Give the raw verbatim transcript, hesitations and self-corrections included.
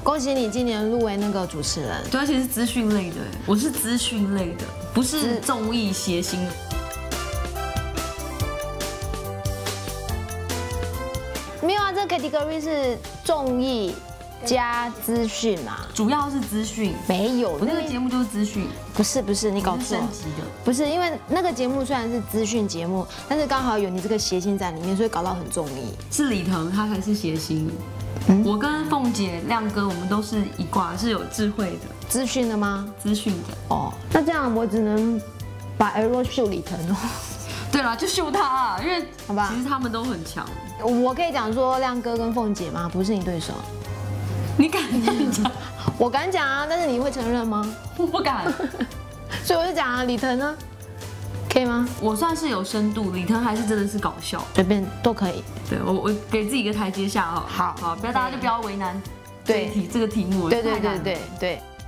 恭喜你今年入围那个主持人， 对，而且是资讯类的，我是资讯类的，不是综艺谐星。 没有啊，这个 category 是综艺加资讯嘛， 主要是资讯， 没有我那个节目就是资讯， 不是不是，你搞错， 升级的， 不是因为那个节目虽然是资讯节目，但是刚好有你这个谐星在里面，所以搞到很综艺。 是李腾他才是谐星。嗯、我跟凤姐、亮哥，我们都是一挂，是有智慧的。 资讯的吗？ 资讯的。 哦，那这样我只能把 L 秀李腾哦。 对啦，就秀他啊，因为好吧， 其实他们都很强。 我可以讲说亮哥跟凤姐吗？不是你对手。 你敢讲？ 我敢讲啊，但是你会承认吗？ 我不敢。 所以我就讲啊，李腾呢？可以吗？ 我算是有深度，李腾还是真的是搞笑， 随便都可以。 对我，我给自己一个台阶下哈。 好， 好，不要大家就不要为难。 对题这个题目， 对对对对对。